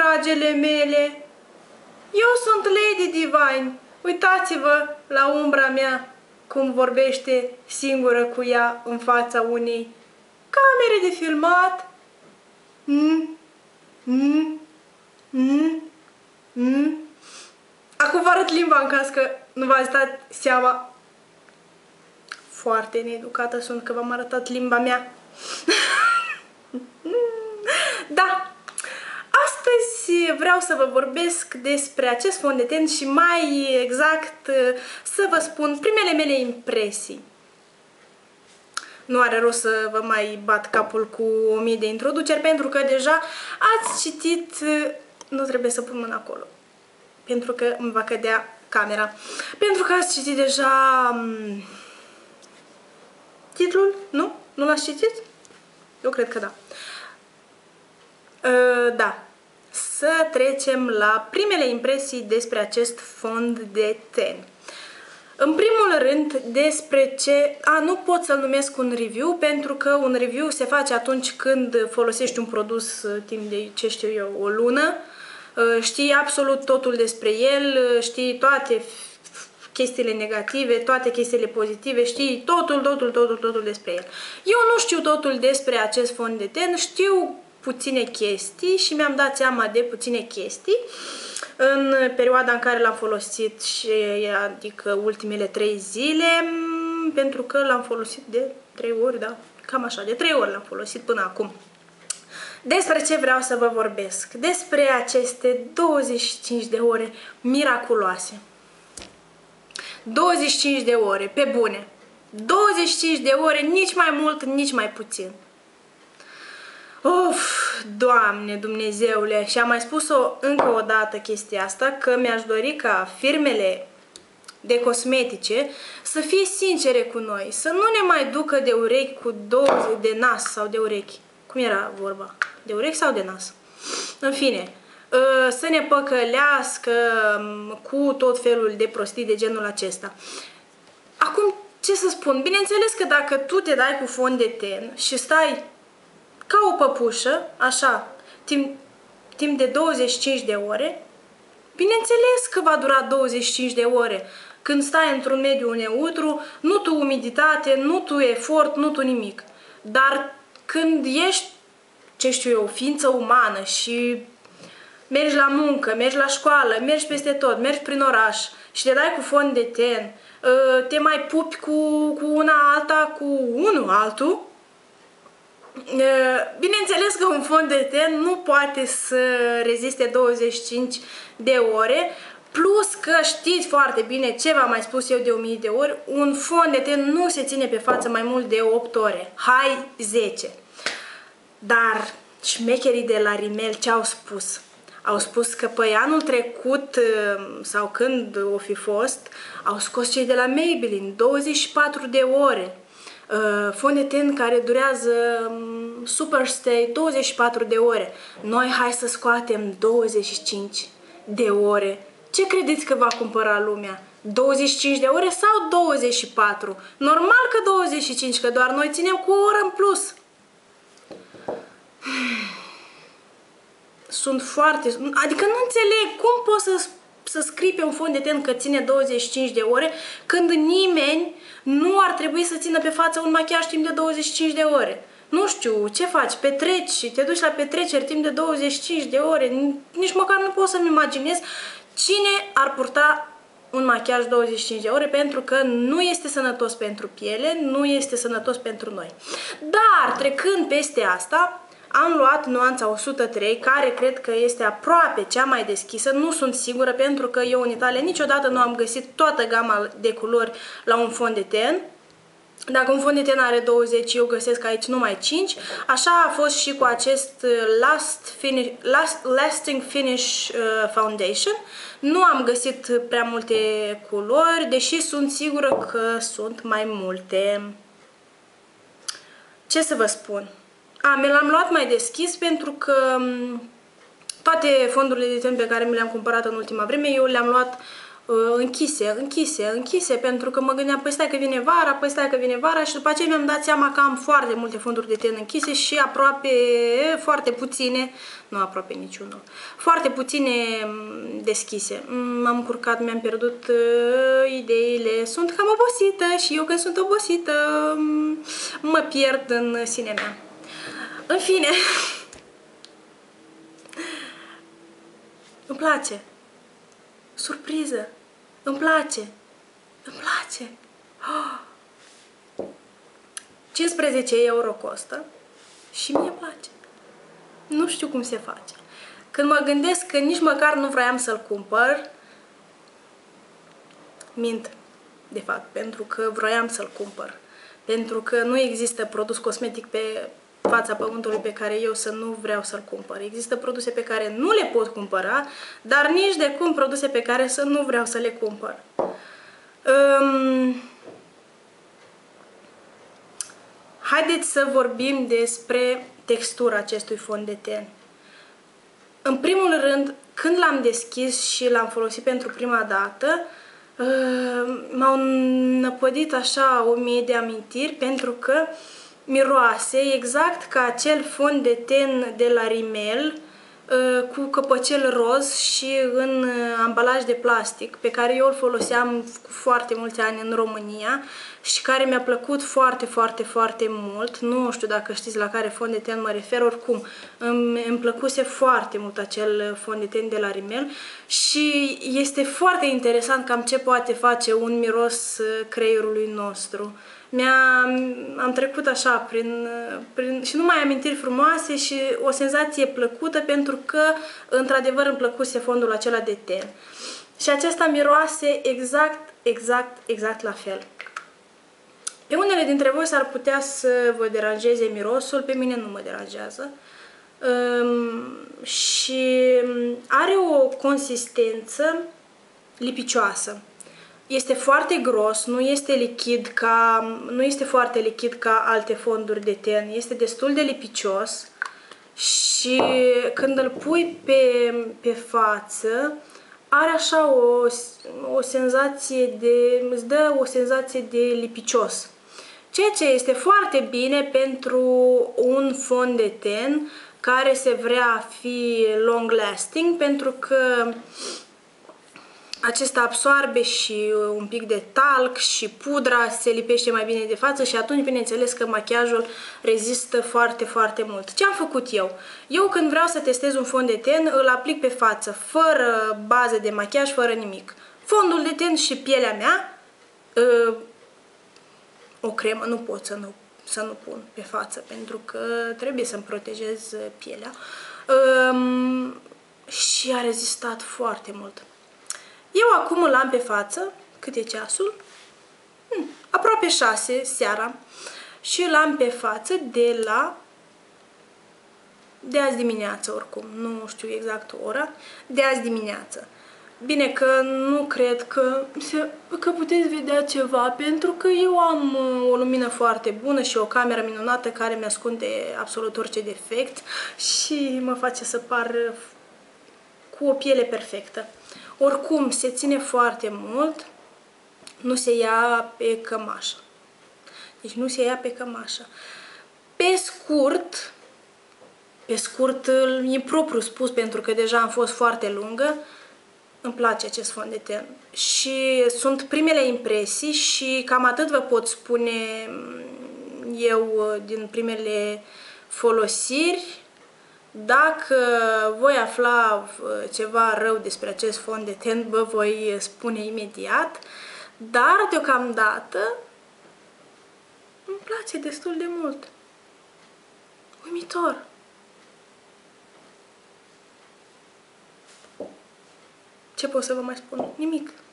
dragele mele! Eu sunt Lady Divine. Uitați-vă la umbra mea cum vorbește singură cu ea în fața unei camere de filmat. Acum vă arăt limba în caz că nu v-ați dat seama. Foarte needucată sunt că v-am arătat limba mea. Da, astăzi vreau să vă vorbesc despre acest fond de ten și mai exact să vă spun primele mele impresii. Nu are rost să vă mai bat capul cu 1000 de introduceri pentru că deja ați citit, nu trebuie să pun mâna acolo, pentru că îmi va cădea camera, pentru că ați citit deja titlul, nu? Nu l-ați citit? Eu cred că da. Da. Să trecem la primele impresii despre acest fond de ten. În primul rând, despre ce... nu pot să-l numesc un review, pentru că un review se face atunci când folosești un produs timp de, ce știu eu, o lună, știi absolut totul despre el, știi toate chestiile negative, toate chestiile pozitive, știi totul despre el. Eu nu știu totul despre acest fond de ten, știu puține chestii și mi-am dat seama de puține chestii în perioada în care l-am folosit, și adică ultimele 3 zile, pentru că l-am folosit de 3 ori, da, cam așa, de 3 ori l-am folosit până acum. Despre ce vreau să vă vorbesc? Despre aceste 25 de ore miraculoase. 25 de ore, pe bune. 25 de ore, nici mai mult, nici mai puțin. Of, Doamne Dumnezeule, și am mai spus-o încă o dată chestia asta, că mi-aș dori ca firmele de cosmetice să fie sincere cu noi, să nu ne mai ducă de urechi cu doze de nas sau de urechi. Cum era vorba? De urechi sau de nas? În fine, să ne păcălească cu tot felul de prostii de genul acesta. Acum, ce să spun? Bineînțeles că dacă tu te dai cu fond de ten și stai ca o păpușă, așa, timp de 25 de ore, bineînțeles că va dura 25 de ore. Când stai într-un mediu neutru, nu tu umiditate, nu tu efort, nu tu nimic. Dar când ești, ce știu eu, ființă umană și mergi la muncă, mergi la școală, mergi peste tot, mergi prin oraș și te dai cu fond de ten, te mai pupi cu una alta, cu unul altul, bineînțeles că un fond de ten nu poate să reziste 25 de ore, plus că știți foarte bine ce v-am mai spus eu de 1000 de ori, un fond de ten nu se ține pe față mai mult de 8 ore, hai 10. Dar șmecherii de la Rimmel ce au spus? Au spus că păi anul trecut, sau când o fi fost, au scos cei de la Maybelline 24 de ore. Fond de ten care durează Superstay 24 de ore. Noi hai să scoatem 25 de ore. Ce credeți că va cumpăra lumea? 25 de ore sau 24? Normal că 25, că doar noi ținem cu o oră în plus. Sunt foarte... Adică nu înțeleg cum poți să scrii pe un fond de ten că ține 25 de ore când nimeni nu ar trebui să țină pe față un machiaj timp de 25 de ore. Nu știu, ce faci? Petreci și te duci la petreceri timp de 25 de ore. Nici măcar nu pot să-mi imaginez cine ar purta un machiaj 25 de ore, pentru că nu este sănătos pentru piele, nu este sănătos pentru noi. Dar, trecând peste asta, am luat nuanța 103, care cred că este aproape cea mai deschisă, nu sunt sigură pentru că eu în Italia niciodată nu am găsit toată gama de culori la un fond de ten. Dacă un fond de ten are 20, eu găsesc aici numai 5. Așa a fost și cu acest Lasting Finish Foundation. Nu am găsit prea multe culori, deși sunt sigură că sunt mai multe. Ce să vă spun? Mi l-am luat mai deschis pentru că toate fondurile de ten pe care mi le-am cumpărat în ultima vreme, eu le-am luat închise, pentru că mă gândeam, păi stai că vine vara, și după aceea mi-am dat seama că am foarte multe fonduri de ten închise și aproape, foarte puține, nu aproape niciunul, foarte puține deschise. M-am încurcat, mi-am pierdut ideile, sunt cam obosită și eu când sunt obosită mă pierd în sinea mea. În fine, îmi place. Surpriză! Îmi place! Îmi place! 15 euro costă și mie place. Nu știu cum se face. Când mă gândesc că nici măcar nu vroiam să-l cumpăr, mint, de fapt, pentru că vroiam să-l cumpăr. Pentru că nu există produs cosmetic pe fața pământului pe care eu să nu vreau să-l cumpăr. Există produse pe care nu le pot cumpăra, dar nici de cum produse pe care să nu vreau să le cumpăr. Haideți să vorbim despre textura acestui fond de ten. În primul rând, când l-am deschis și l-am folosit pentru prima dată, m-au năpădit așa 1000 de amintiri, pentru că miroase exact ca acel fond de ten de la Rimmel, cu căpăcel roz și în ambalaj de plastic, pe care eu îl foloseam cu foarte mulți ani în România și care mi-a plăcut foarte, foarte, foarte mult. Nu știu dacă știți la care fond de ten mă refer, oricum îmi plăcuse foarte mult acel fond de ten de la Rimmel și este foarte interesant cam ce poate face un miros creierului nostru. Am trecut așa și numai amintiri frumoase și o senzație plăcută, pentru că într-adevăr îmi plăcuse fondul acela de ten. Și acesta miroase exact la fel. Pe unele dintre voi s-ar putea să vă deranjeze mirosul, pe mine nu mă deranjează. Și are o consistență lipicioasă. Este foarte gros, nu este foarte lichid ca alte fonduri de ten, este destul de lipicios și când îl pui pe față, are așa o senzație îți dă o senzație de lipicios. Ceea ce este foarte bine pentru un fond de ten care se vrea a fi long lasting, pentru că acesta absorbe și un pic de talc și pudra se lipește mai bine de față și atunci, bineînțeles, că machiajul rezistă foarte, foarte mult. Ce am făcut eu? Eu când vreau să testez un fond de ten, îl aplic pe față, fără bază de machiaj, fără nimic. Fondul de ten și pielea mea, o cremă nu pot să nu pun pe față, pentru că trebuie să-mi protejez pielea. Și a rezistat foarte mult. Eu acum îl am pe față, cât e ceasul? Aproape 6 seara. Și îl am pe față de azi dimineață, oricum, nu știu exact ora, de azi dimineață. Bine că nu cred că puteți vedea ceva, pentru că eu am o lumină foarte bună și o cameră minunată care mi-ascunde absolut orice defect și mă face să par cu o piele perfectă. Oricum, se ține foarte mult, nu se ia pe cămașă. Deci nu se ia pe cămașă. Pe scurt, e propriu spus, pentru că deja am fost foarte lungă, îmi place acest fond de ten. Și sunt primele impresii și cam atât vă pot spune eu din primele folosiri. Dacă voi afla ceva rău despre acest fond de ten, vă voi spune imediat, dar deocamdată îmi place destul de mult. Uimitor! Ce pot să vă mai spun? Nimic.